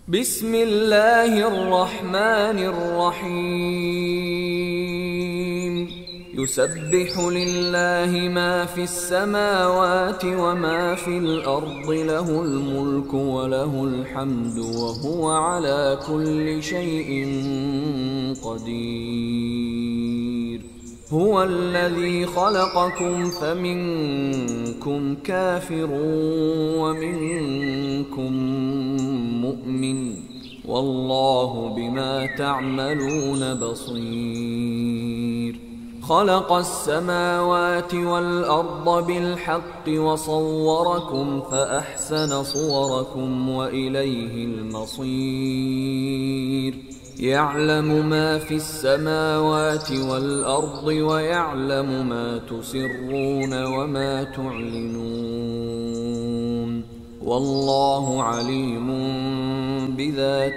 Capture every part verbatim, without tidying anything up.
بسم الله الرحمن الرحيم يسبح لله ما في السماوات وما في الأرض له الملك وله الحمد وهو على كل شيء قدير هو الذي خلقكم فمنكم كافر ومنكم مؤمن والله بما تعملون بصير خلق السماوات والأرض بالحق وصوركم فأحسن صوركم وإليه المصير يعلم ما في السماوات والأرض ويعلم ما تسرون وما تعلنون والله عليم بذات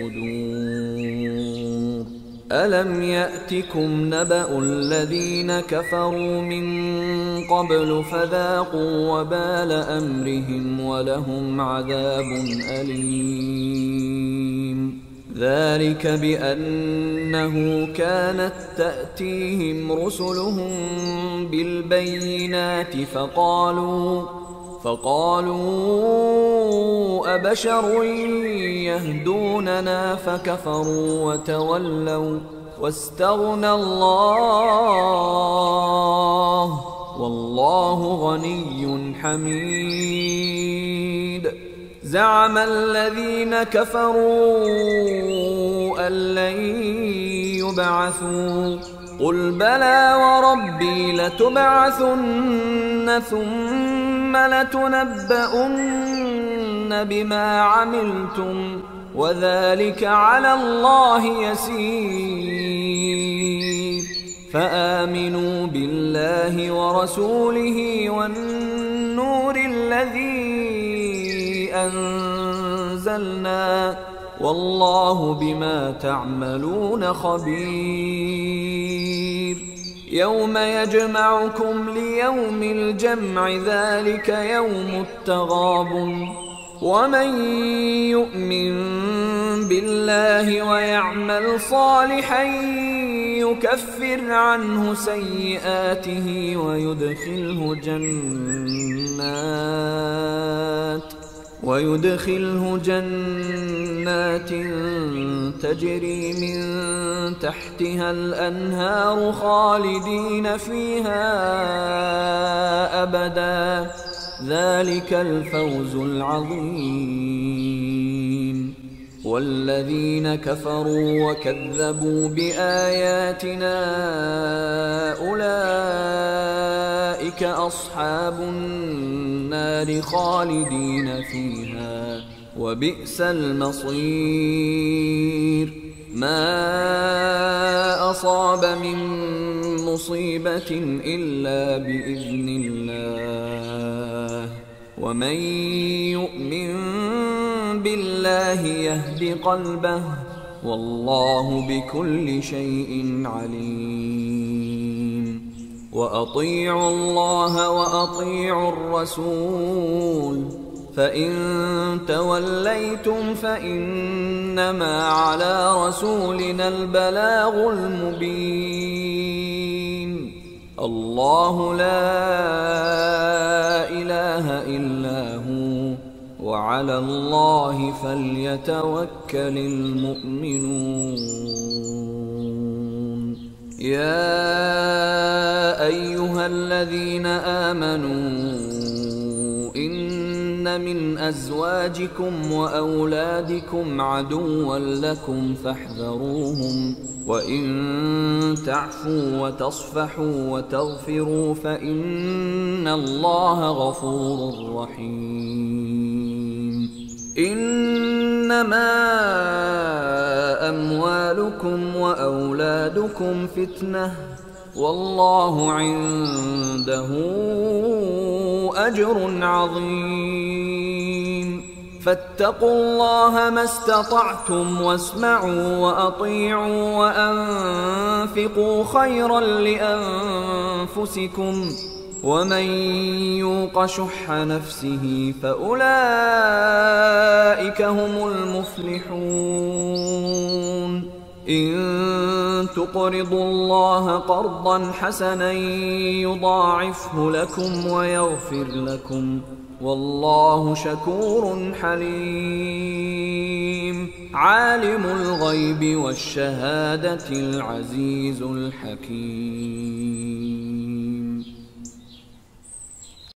الصدور ألم يأتكم نبأ الذين كفروا من قبل فذاقوا وبال أمرهم ولهم عذاب أليم ذلك بأنه كانت تأتيهم رسلهم بالبينات فقالوا فقالوا أبشر يهدوننا فكفروا وتولوا واستغنى الله والله غني حميد زعم الذين كفروا أن لن يبعثوا قل بلى وربي لتبعثن ثم لتنبؤن بما عملتم وذلك على الله يسير فآمنوا بالله ورسوله والنور الذي أنزلنا والله بما تعملون خبير يوم يجمعكم ليوم الجمع ذلك يوم التغابن ومن يؤمن بالله ويعمل صالحا يكفر عنه سيئاته ويدخله جنات ويدخله جنات تجري من تحتها الأنهار خالدين فيها أبدا ذلك الفوز العظيم والذين كفروا وكذبوا بآياتنا أولئك أصحاب النار خالدين فيها وبئس المصير ما أصاب من مصيبة إلا بإذن الله ومن يؤمن بالله يهد قلبه والله بكل شيء عليم وأطيعوا الله وأطيعوا الرسول فإن توليتم فإنما على رسولنا البلاغ المبين الله لا إله إلا هو وعلى الله فليتوكل المؤمنون يا أيها الذين آمنوا إن من أزواجكم وأولادكم عدوا لكم فاحذروهم وإن تعفوا وتصفحوا وتغفروا فإن الله غفور رحيم إنما أموالكم وأولادكم فتنة والله عنده أجر عظيم فاتقوا الله ما استطعتم واسمعوا وأطيعوا وأنفقوا خيرا لأنفسكم ومن يوق شح نفسه فأولئك هم المفلحون إن تقرضوا الله قرضا حسنا يضاعفه لكم ويغفر لكم والله شكور حليم عالم الغيب والشهادة العزيز الحكيم.